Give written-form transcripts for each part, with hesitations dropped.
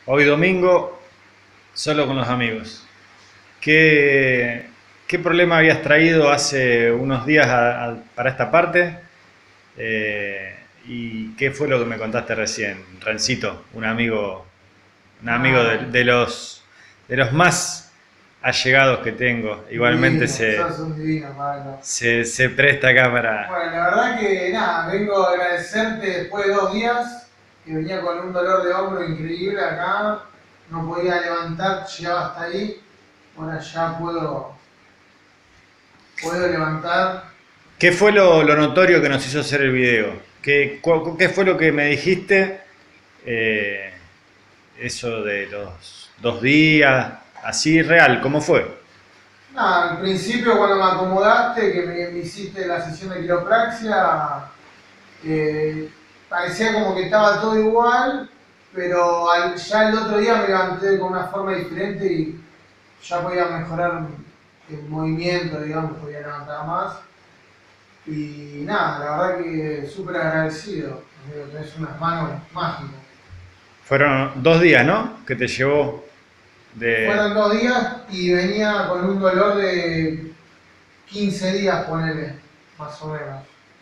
Hoy domingo, solo con los amigos. ¿Qué problema habías traído hace unos días para esta parte? ¿Y qué fue lo que me contaste recién? Rencito, un amigo No, de los más allegados que tengo. un Igualmente divino, sos un divino, Pablo. se presta acá para... Bueno, la verdad que nada, vengo a agradecerte después de 2 días, que venía con un dolor de hombro increíble acá, no podía levantar, llegaba hasta ahí, ahora ya puedo levantar. ¿Qué fue lo notorio que nos hizo hacer el video? ¿Qué fue lo que me dijiste? Eh, Eso de los 2 días, así real, ¿cómo fue? Nada, al principio cuando me acomodaste, que me hiciste la sesión de quiropraxia, eh, parecía como que estaba todo igual, pero ya el otro día me levanté con una forma diferente y ya podía mejorar el movimiento, digamos, podía levantar más. Y nada, la verdad que súper agradecido. Tenés unas manos mágicas. Fueron 2 días, ¿no? Que te llevó de... Fueron 2 días y venía con un dolor de 15 días, ponele, más o menos.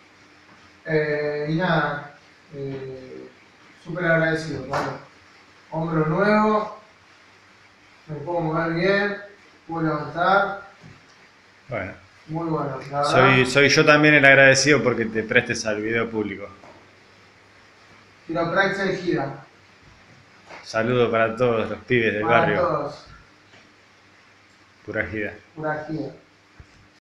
Y nada, eh, súper agradecido, claro. Hombro nuevo, me puedo mover bien, puedo levantar, Bueno, muy bueno, la verdad. soy yo también el agradecido porque te prestes al video público. Quiropraxia y gira, Saludo para todos los pibes del para barrio, todos, pura gira. pura gira.